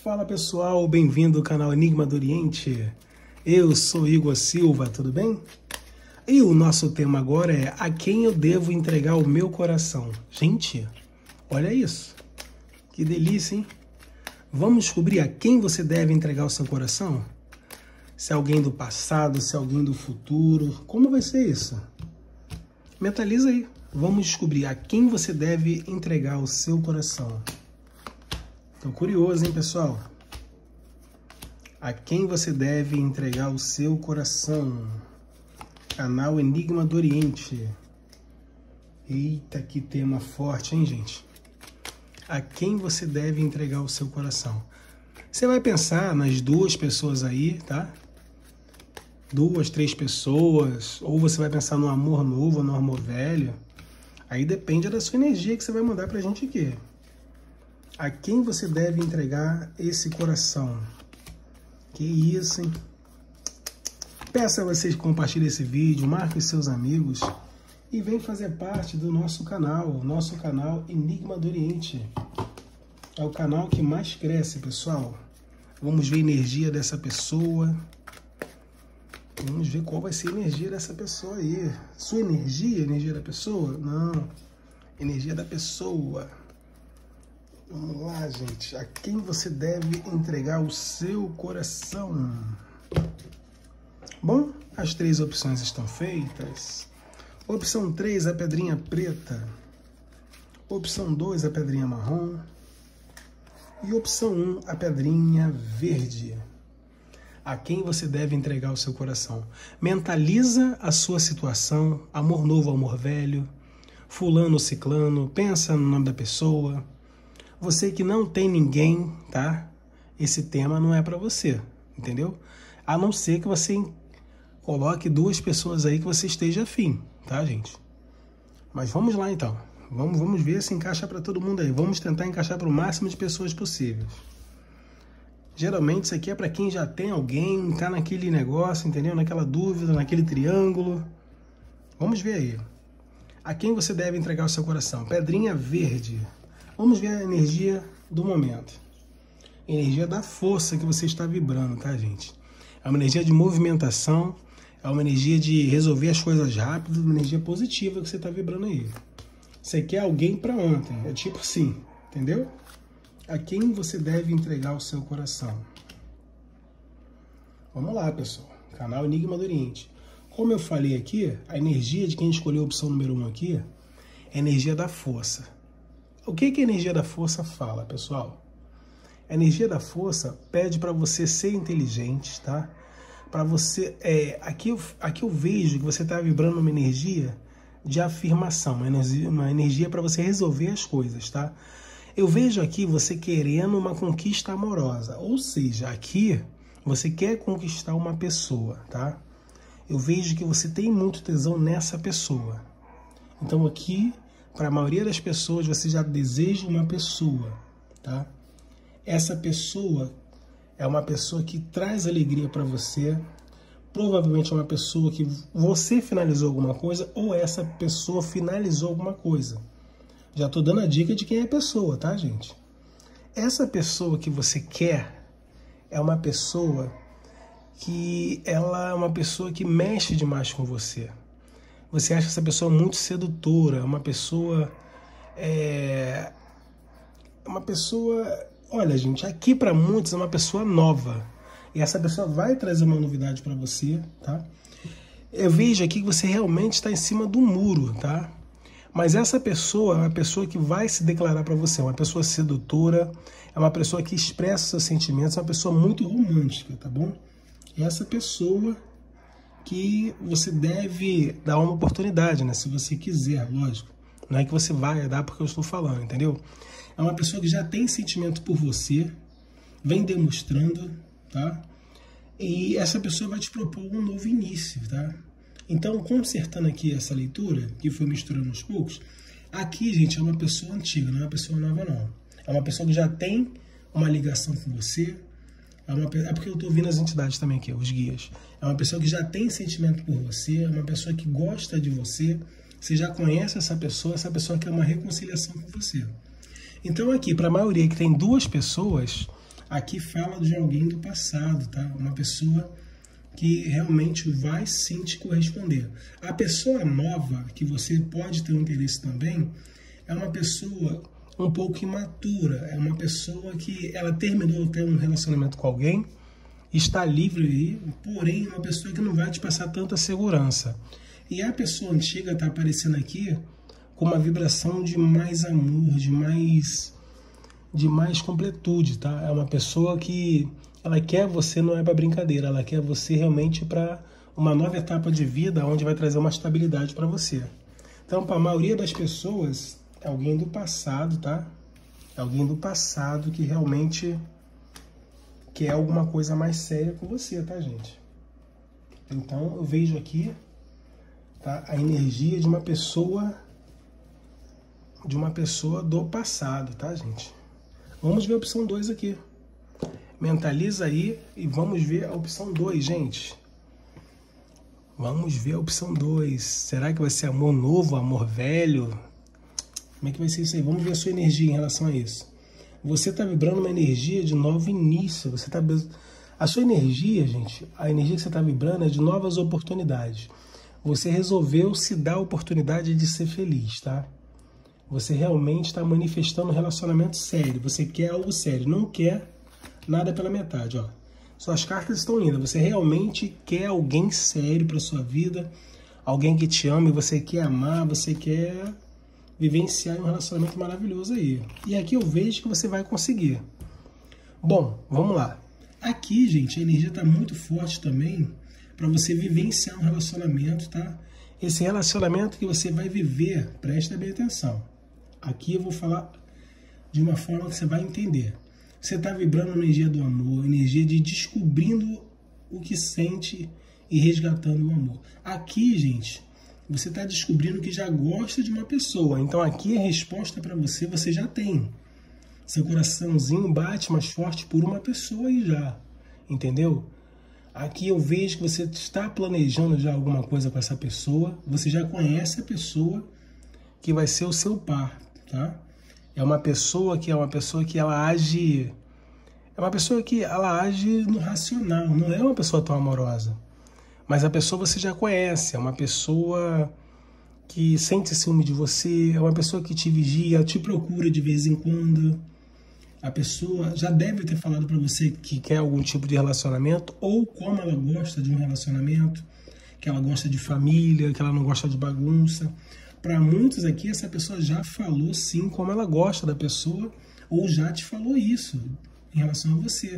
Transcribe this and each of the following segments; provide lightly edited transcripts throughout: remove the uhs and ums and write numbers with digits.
Fala pessoal, bem-vindo ao canal Enigma do Oriente. Eu sou Igor Silva, tudo bem? E o nosso tema agora é: a quem eu devo entregar o meu coração? Gente, olha isso, que delícia, hein? Vamos descobrir a quem você deve entregar o seu coração? Se é alguém do passado, se é alguém do futuro, como vai ser isso? Mentaliza aí, vamos descobrir a quem você deve entregar o seu coração. Tô curioso, hein, pessoal? A quem você deve entregar o seu coração? Canal Enigma do Oriente. Eita, que tema forte, hein, gente? A quem você deve entregar o seu coração? Você vai pensar nas duas pessoas aí, tá? 2, 3 pessoas. Ou você vai pensar no amor novo ou no amor velho. Aí depende da sua energia que você vai mandar pra gente aqui. A quem você deve entregar esse coração? Que isso, hein? Peço a vocês que compartilhem esse vídeo, marquem seus amigos e venham fazer parte do nosso canal Enigma do Oriente. É o canal que mais cresce, pessoal. Vamos ver a energia dessa pessoa. Vamos ver qual vai ser a energia dessa pessoa aí. Sua energia, a energia da pessoa? Não. Energia da pessoa. Vamos lá, gente. A quem você deve entregar o seu coração? Bom, as 3 opções estão feitas. Opção 3, a pedrinha preta. Opção 2, a pedrinha marrom. E opção 1, a pedrinha verde. A quem você deve entregar o seu coração? Mentaliza a sua situação. Amor novo, amor velho. Fulano, ciclano. Pensa no nome da pessoa. Você que não tem ninguém, tá? Esse tema não é para você, entendeu? A não ser que você coloque 2 pessoas aí que você esteja afim, tá, gente? Mas vamos lá, então. Vamos ver se encaixa para todo mundo aí. Vamos tentar encaixar para o máximo de pessoas possíveis. Geralmente isso aqui é para quem já tem alguém, tá naquele negócio, entendeu? Naquela dúvida, naquele triângulo. Vamos ver aí. A quem você deve entregar o seu coração? Pedrinha verde. Vamos ver a energia do momento. Energia da força que você está vibrando, tá, gente? É uma energia de movimentação, é uma energia de resolver as coisas rápido, uma energia positiva que você está vibrando aí. Você quer alguém para ontem, é tipo assim, entendeu? A quem você deve entregar o seu coração? Vamos lá, pessoal. Canal Enigma do Oriente. Como eu falei aqui, a energia de quem escolheu a opção número 1 aqui é a energia da força. O que a energia da força fala, pessoal? A energia da força pede para você ser inteligente, tá? Para você... aqui eu vejo que você está vibrando uma energia de afirmação, uma energia para você resolver as coisas, tá? Eu vejo aqui você querendo uma conquista amorosa, ou seja, aqui você quer conquistar uma pessoa, tá? Eu vejo que você tem muito tesão nessa pessoa. Então aqui, para a maioria das pessoas, você já deseja uma pessoa, tá? Essa pessoa é uma pessoa que traz alegria para você. Provavelmente é uma pessoa que você finalizou alguma coisa ou essa pessoa finalizou alguma coisa. Já estou dando a dica de quem é a pessoa, tá, gente? Essa pessoa que você quer é uma pessoa que ela é uma pessoa que mexe demais com você. Você acha essa pessoa muito sedutora, uma pessoa... Olha, gente, aqui para muitos é uma pessoa nova. E essa pessoa vai trazer uma novidade para você, tá? Eu vejo aqui que você realmente está em cima do muro, tá? Mas essa pessoa é uma pessoa que vai se declarar para você, é uma pessoa sedutora, é uma pessoa que expressa seus sentimentos, é uma pessoa muito romântica, tá bom? E essa pessoa que você deve dar uma oportunidade, né? Se você quiser, lógico. Não é que você vai dar porque eu estou falando, entendeu? É uma pessoa que já tem sentimento por você, vem demonstrando, tá? E essa pessoa vai te propor um novo início, tá? Então, consertando aqui essa leitura, que foi misturando aos poucos, aqui, gente, é uma pessoa antiga, não é uma pessoa nova, não. É uma pessoa que já tem uma ligação com você. É porque eu estou ouvindo as entidades também aqui, os guias. É uma pessoa que já tem sentimento por você, é uma pessoa que gosta de você, você já conhece essa pessoa quer uma reconciliação com você. Então aqui, para a maioria que tem 2 pessoas, Aqui fala de alguém do passado, tá? Uma pessoa que realmente vai sim te corresponder. A pessoa nova, que você pode ter um interesse também, é uma pessoa um pouco imatura, é uma pessoa que ela terminou de ter um relacionamento com alguém, está livre aí, porém é uma pessoa que não vai te passar tanta segurança. E a pessoa antiga está aparecendo aqui com uma vibração de mais amor, de mais completude, tá? É uma pessoa que ela quer você, não é para brincadeira, ela quer você realmente para uma nova etapa de vida, onde vai trazer uma estabilidade para você. Então, para a maioria das pessoas, é alguém do passado, tá? É alguém do passado que realmente quer alguma coisa mais séria com você, tá, gente? Então, eu vejo aqui, tá, a energia de uma pessoa do passado, tá, gente? Vamos ver a opção 2 aqui. Mentaliza aí e vamos ver a opção 2, gente. Vamos ver a opção 2. Será que vai ser amor novo, amor velho? Como é que vai ser isso aí? Vamos ver a sua energia em relação a isso. Você está vibrando uma energia de novo início. A sua energia, gente, a energia que você está vibrando é de novas oportunidades. Você resolveu se dar a oportunidade de ser feliz, tá? Você realmente está manifestando um relacionamento sério. Você quer algo sério, não quer nada pela metade, ó. Suas cartas estão lindas. Você realmente quer alguém sério para sua vida, alguém que te ame, você quer amar, você quer vivenciar um relacionamento maravilhoso aí. E aqui eu vejo que você vai conseguir. Bom, vamos lá. Aqui, gente, a energia está muito forte também para você vivenciar um relacionamento, tá? Esse relacionamento que você vai viver, presta bem atenção. Aqui eu vou falar de uma forma que você vai entender. Você está vibrando a energia do amor, energia de descobrindo o que sente e resgatando o amor. Aqui, gente, você está descobrindo que já gosta de uma pessoa. Então aqui a resposta para você, você já tem. Seu coraçãozinho bate mais forte por uma pessoa aí já. Entendeu? Aqui eu vejo que você está planejando já alguma coisa com essa pessoa. Você já conhece a pessoa que vai ser o seu par, tá? É uma pessoa que ela age... É uma pessoa que ela age no racional, não é uma pessoa tão amorosa. Mas a pessoa você já conhece, é uma pessoa que sente ciúme de você, é uma pessoa que te vigia, te procura de vez em quando. A pessoa já deve ter falado para você que quer algum tipo de relacionamento, ou como ela gosta de um relacionamento, que ela gosta de família, que ela não gosta de bagunça. Para muitos aqui, essa pessoa já falou sim como ela gosta da pessoa, ou já te falou isso em relação a você.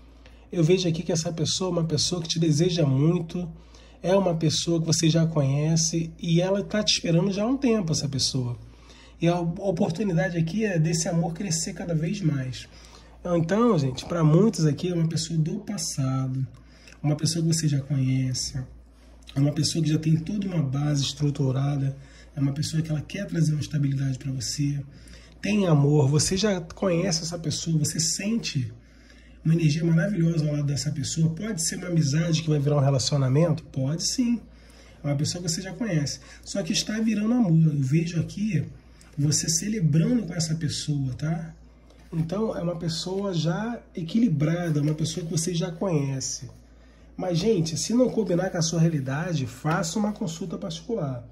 Eu vejo aqui que essa pessoa é uma pessoa que te deseja muito, é uma pessoa que você já conhece e ela está te esperando já há um tempo, essa pessoa. E a oportunidade aqui é desse amor crescer cada vez mais. Então, gente, para muitos aqui é uma pessoa do passado, uma pessoa que você já conhece, é uma pessoa que já tem toda uma base estruturada, é uma pessoa que ela quer trazer uma estabilidade para você, tem amor, você já conhece essa pessoa, você sente uma energia maravilhosa ao lado dessa pessoa. Pode ser uma amizade que vai virar um relacionamento? Pode sim. É uma pessoa que você já conhece. Só que está virando amor. Eu vejo aqui você celebrando com essa pessoa, tá? Então é uma pessoa já equilibrada, uma pessoa que você já conhece. Mas, gente, se não combinar com a sua realidade, faça uma consulta particular.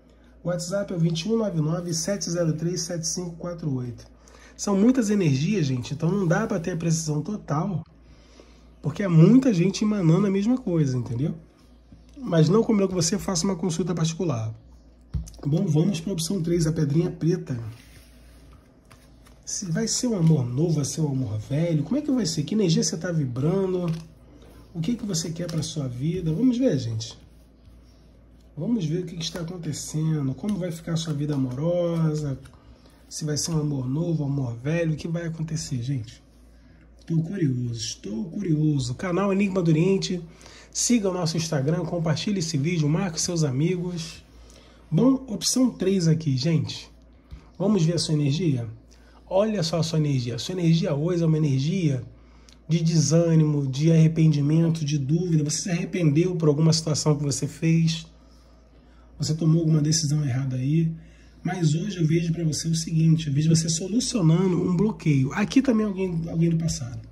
O WhatsApp é o 2199-703-7548. São muitas energias, gente, então não dá para ter a precisão total, porque é muita gente emanando a mesma coisa, entendeu? Mas não combinou com você, faça uma consulta particular. Bom, vamos para a opção 3, a pedrinha preta. Se vai ser um amor novo, vai ser um amor velho, como é que vai ser? Que energia você está vibrando? O que você quer para a sua vida? Vamos ver, gente. Vamos ver o que está acontecendo, como vai ficar a sua vida amorosa, se vai ser um amor novo, um amor velho, o que vai acontecer, gente? Estou curioso. Canal Enigma do Oriente, siga o nosso Instagram, compartilhe esse vídeo, marque seus amigos. Bom, opção 3 aqui, gente. Vamos ver a sua energia? Olha só a sua energia. A sua energia hoje é uma energia de desânimo, de arrependimento, de dúvida. Você se arrependeu por alguma situação que você fez. Você tomou alguma decisão errada aí. Mas hoje eu vejo para você o seguinte, eu vejo você solucionando um bloqueio. Aqui também alguém do passado.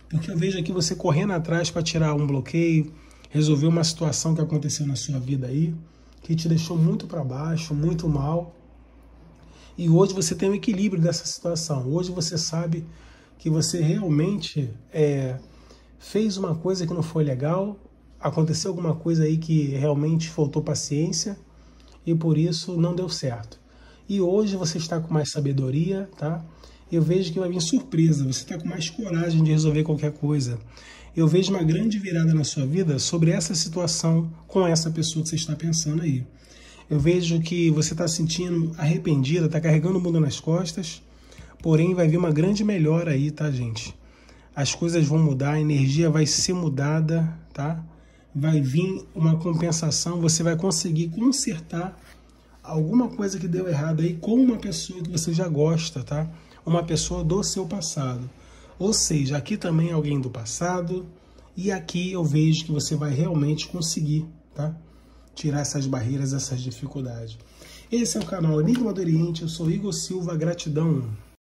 Porque eu vejo aqui você correndo atrás para tirar um bloqueio, resolver uma situação que aconteceu na sua vida aí, que te deixou muito para baixo, muito mal. E hoje você tem um equilíbrio dessa situação. Hoje você sabe que você realmente fez uma coisa que não foi legal, aconteceu alguma coisa aí que realmente faltou paciência e por isso não deu certo. E hoje você está com mais sabedoria, tá? Eu vejo que vai vir surpresa, você está com mais coragem de resolver qualquer coisa. Eu vejo uma grande virada na sua vida sobre essa situação com essa pessoa que você está pensando aí. Eu vejo que você está se sentindo arrependida, está carregando o mundo nas costas, porém vai vir uma grande melhora aí, tá, gente? As coisas vão mudar, a energia vai ser mudada, tá? Vai vir uma compensação, você vai conseguir consertar alguma coisa que deu errado aí com uma pessoa que você já gosta, tá? Uma pessoa do seu passado. Ou seja, aqui também é alguém do passado e aqui eu vejo que você vai realmente conseguir, tá? Tirar essas barreiras, essas dificuldades. Esse é o canal Enigma do Oriente, eu sou Igor Silva, gratidão.